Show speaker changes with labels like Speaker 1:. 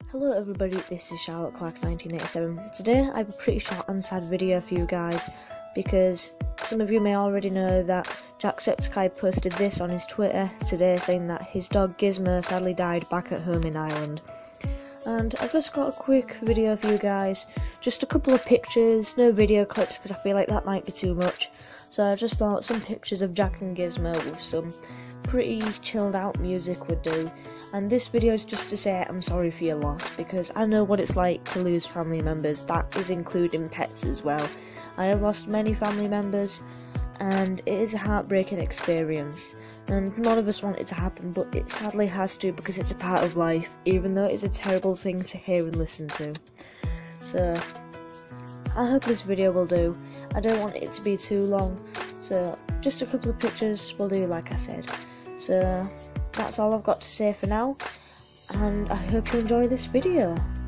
Speaker 1: Hello everybody, this is Charlotte Clark 1987. Today I have a pretty short and sad video for you guys because some of you may already know that Jacksepticeye posted this on his Twitter today saying that his dog Gizmo sadly died back at home in Ireland. And I've just got a quick video for you guys, just a couple of pictures, no video clips because I feel like that might be too much. So I just thought some pictures of Jack and Gizmo with some pretty chilled out music would do. And this video is just to say I'm sorry for your loss, because I know what it's like to lose family members. That is including pets as well. I have lost many family members and it is a heartbreaking experience, and none of us want it to happen, but it sadly has to because it's a part of life, even though it's a terrible thing to hear and listen to. So I hope this video will do. I don't want it to be too long, so just a couple of pictures will do, like I said. So that's all I've got to say for now, and I hope you enjoy this video.